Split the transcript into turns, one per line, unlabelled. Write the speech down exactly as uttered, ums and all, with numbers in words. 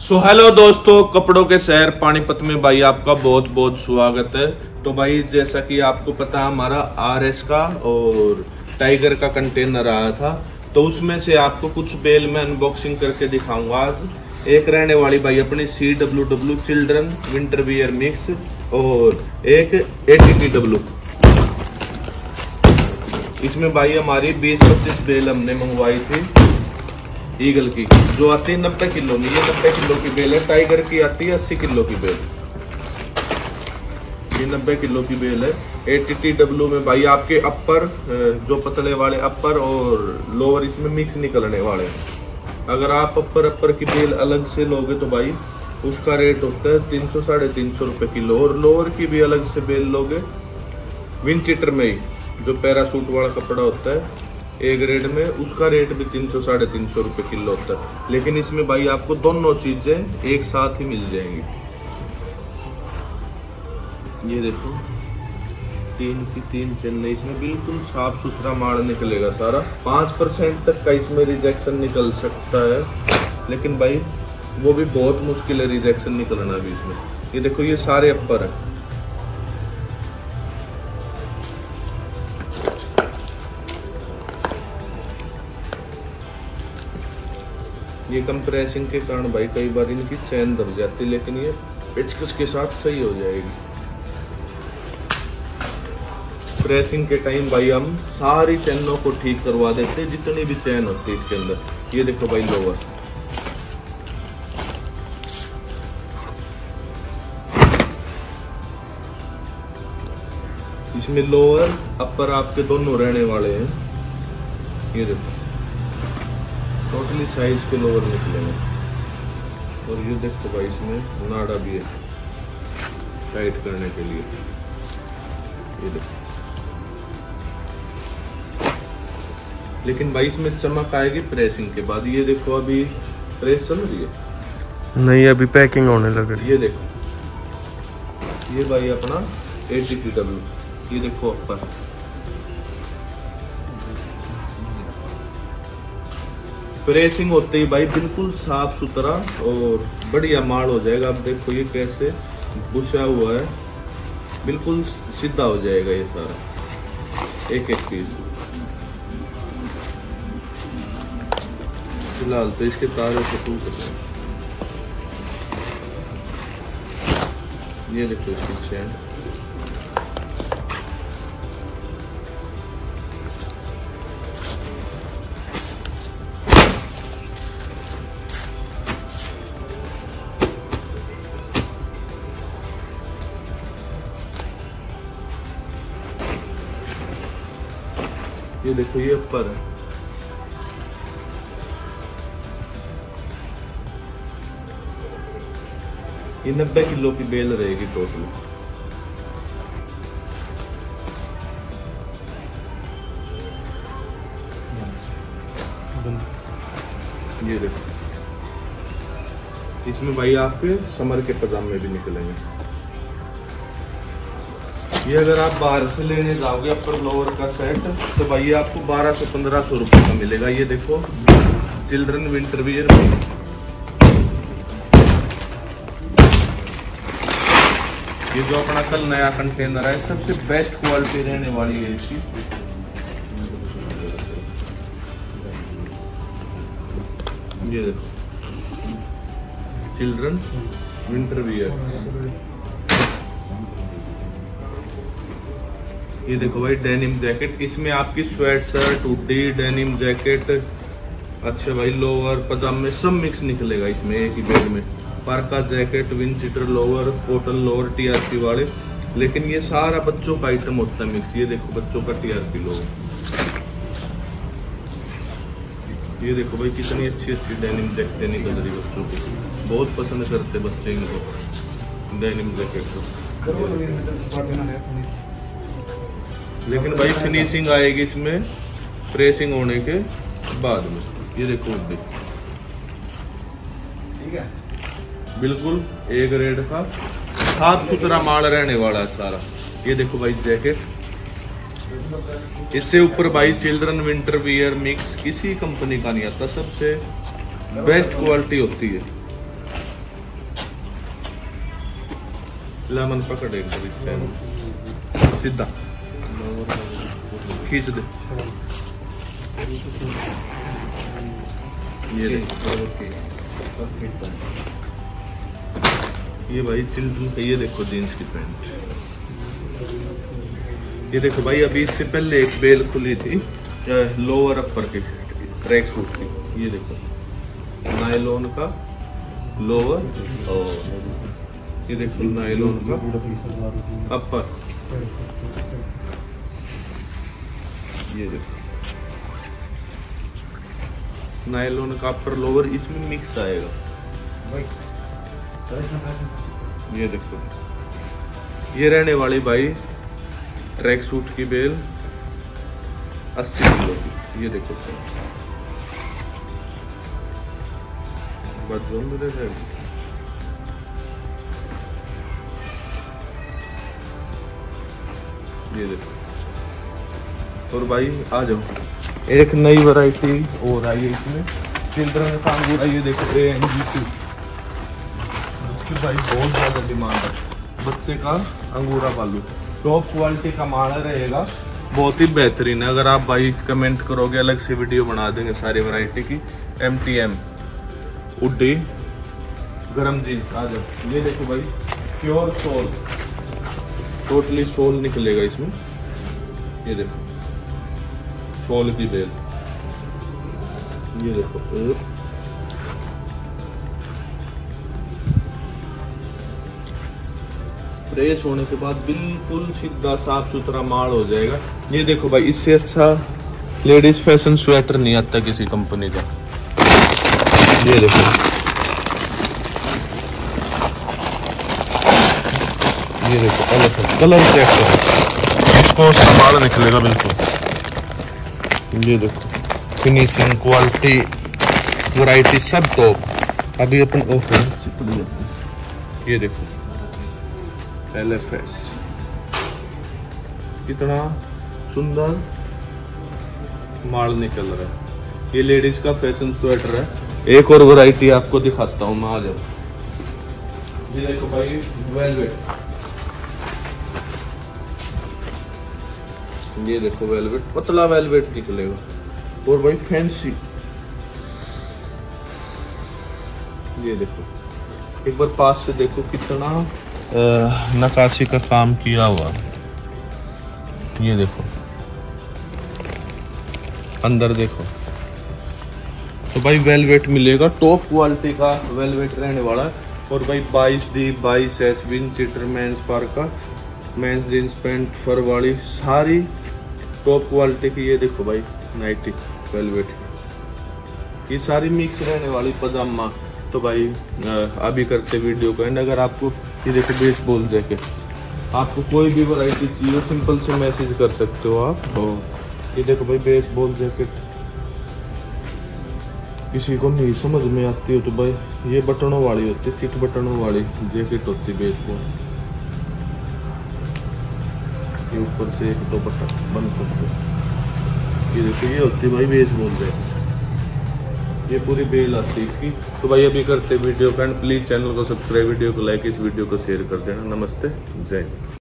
So hello दोस्तों, कपड़ों के शहर पानीपत में भाई आपका बहुत बहुत स्वागत है। तो भाई जैसा कि आपको पता है हमारा आर एस का और टाइगर का कंटेनर आया था, तो उसमें से आपको कुछ बेल में अनबॉक्सिंग करके दिखाऊंगा आज। एक रहने वाली भाई अपनी C W W children winter wear mix और एक ए टी टी डब्ल्यू। इसमें भाई हमारी बीस पच्चीस बेल हमने मंगवाई थी ईगल की, जो आती है नब्बे किलो में। ये नब्बे किलो की बेल है। टाइगर की आती है अस्सी किलो की बेल, ये नब्बे किलो की बेल है। ए टी टी डब्ल्यू में भाई आपके अपर जो पतले वाले अपर और लोअर इसमें मिक्स निकलने वाले हैं। अगर आप अपर अपर की बेल अलग से लोगे तो भाई उसका रेट होता है तीन सौ साढ़े तीन सौ रुपये किलो, और लोअर की भी अलग से बेल लोगे विंचीटर में ही, जो पैरासूट वाला कपड़ा होता है ए ग्रेड में, उसका रेट भी तीन सौ साढ़े तीन सौ रुपये किलो होता है। लेकिन इसमें भाई आपको दोनों चीजें एक साथ ही मिल जाएंगी। ये देखो तीन की तीन चेन्नई, इसमें बिल्कुल साफ सुथरा माल निकलेगा सारा। पाँच परसेंट तक का इसमें रिजेक्शन निकल सकता है, लेकिन भाई वो भी बहुत मुश्किल है रिजेक्शन निकलना भी इसमें। ये देखो ये सारे अपर है। ये कंप्रेसिंग के कारण भाई कई बार इनकी चैन दब जाती है, लेकिन ये पेचकस के साथ सही हो जाएगी। प्रेसिंग के टाइम भाई हम सारी चैनों को ठीक करवा देते हैं, जितनी भी चैन होती है इसके अंदर। ये देखो भाई लोअर, इसमें लोअर अपर आपके दोनों रहने वाले हैं। ये देखो टोटली साइज के लोअर निकलेंगे। और ये देखो भाई इसमें नाड़ा भी है टाइट करने के लिए। ये देखो, लेकिन भाई इसमें चमक आएगी प्रेसिंग के बाद। ये देखो अभी प्रेस चल रही है
नहीं, अभी पैकिंग होने लग रही है।
ये देखो ये भाई अपना ए टी टी डब्ल्यू, ये देखो अपर। प्रेसिंग होते ही भाई बिल्कुल साफ सुथरा और बढ़िया माल हो जाएगा। अब देखो ये कैसे बुशा हुआ है, बिल्कुल सीधा हो जाएगा ये सारा एक एक चीज। फिलहाल तो इसके तारों से टूट रहे हैं। ये देखो इसकी चैन, ये देखो ये ऊपर है। ये नब्बे किलो की बेल रहेगी टोटल। ये देखो इसमें भाई आपके समर के पजामे भी निकलेंगे। ये अगर आप बाहर से लेने जाओगे अपर लोअर का सेट, तो भाई आपको बारह सौ पंद्रह सौ रुपये का मिलेगा। ये देखो चिल्ड्रन विंटर वियर में, ये जो अपना कल नया कंटेनर है, सबसे बेस्ट क्वालिटी रहने वाली है इसकी। ये देखो चिल्ड्रन विंटर वियर। ये देखो भाई डेनिम जैकेट, इसमें आपकी sweat shirt, hoodie, denim jacket, अच्छा भाई लोअर पजामे सब मिक्स निकलेगा इसमें एक ही बेल में। Parka jacket, windcheater lower, cotton lower T R P वाले, लेकिन ये सारा बच्चों का आइटम होता है मिक्स। ये देखो बच्चों का टी आर पी लोअर। ये देखो भाई कितनी अच्छी अच्छी डेनिम जैकेटें निकल रही बच्चों की, बहुत पसंद करते बच्चे इनको डेनिम जैकेट को। लेकिन भाई फिनिशिंग आएगी इसमें प्रेसिंग होने के बाद में। ये देखो ठीक है, बिल्कुल ए ग्रेड का साफ सुथरा माल रहने वाला है सारा। ये देखो भाई जैकेट, इससे ऊपर भाई चिल्ड्रन विंटर वियर मिक्स किसी कंपनी का नहीं आता, सबसे बेस्ट क्वालिटी होती है। लेमन पकड़ एक बार इस पैन सीधा खींच दे। ये ये भाई चिल्ड्रन का, ये देखो जीन्स की पैंट। ये देखो भाई अभी इससे पहले एक बेल खुली थी लोअर अपर की ट्रैक सूट की। ये देखो नायलॉन का लोअर और ये देखो नायलॉन का अपर। ये देखो नायलॉन का अपर लोअर, इसमें मिक्स आएगा। ये देखो ये रहने वाली भाई ट्रैक सूट की बेल अस्सी किलो की। ये देखो ये देखो। और भाई आ जाओ, एक नई वैरायटी और आई है इसमें चिल्ड्रन का अंगूर। ये देखो ए एन जी टी, उसकी भाई बहुत ज़्यादा डिमांड है। बच्चे का अंगूरा बालू टॉप क्वालिटी का माल रहेगा, बहुत ही बेहतरीन है। अगर आप भाई कमेंट करोगे अलग से वीडियो बना देंगे सारी वैरायटी की। एम टी एम उड्डी गरम जीन्स आ जाओ। ये देखो भाई प्योर सोल, टोटली सोल निकलेगा इसमें। ये देखो सोल की बेल। ये देखो प्रेस होने के बाद बिल्कुल सीधा साफ सुथरा माल हो जाएगा। ये देखो भाई इससे अच्छा लेडीज फैशन स्वेटर नहीं आता किसी कंपनी का। ये देखो ये देखो कलर कलर चेक करो, इसको संभाल निकलेगा बिल्कुल। ये देखो फिनिशिंग क्वालिटी वैरायटी सब टॉप। अभी अपन ओके चिपक जाती। ये देखो एल एफ एस, कितना सुंदर माल निकल रहा है। ये लेडीज का फैशन स्वेटर है। एक और वैरायटी आपको दिखाता हूँ मैं, आ जाओ। ये देखो भाई वेलवेट, ये देखो वेलवेट, पतला वेलवेट निकलेगा। और भाई फैंसी, ये देखो एक बार पास से देखो कितना नक्काशी का काम किया हुआ। ये देखो अंदर देखो। तो भाई वेलवेट मिलेगा, टॉप क्वालिटी का वेलवेट रहने वाला है। और भाई बाईस डी बाईस H windcheater men's parka men's jeans pant fur वाली सारी टॉप क्वालिटी की। ये देखो भाई नाइटी वेलवेट, ये सारी मिक्स रहने वाली पजामा। तो भाई अभी करते वीडियो को एंड। अगर आपको ये देखो बेसबॉल जैकेट, आपको कोई भी वैरायटी चाहिए सिंपल से मैसेज कर सकते हो आप। तो ये देखो भाई बेसबॉल जैकेट, किसी को नहीं समझ में आती हो तो भाई ये बटनों वाली होती है, चिट बटनों वाली जैकेट होती है बेसबॉल। ये ऊपर से एक दो बटन बंद करते हैं। ये देखो ये होती है भाई बेसबॉल जैकेट, ये पूरी बेल आती है इसकी। तो भाई अभी करते वीडियो का एंड। प्लीज चैनल को सब्सक्राइब, वीडियो को लाइक, इस वीडियो को शेयर कर देना। नमस्ते, जय हिंद।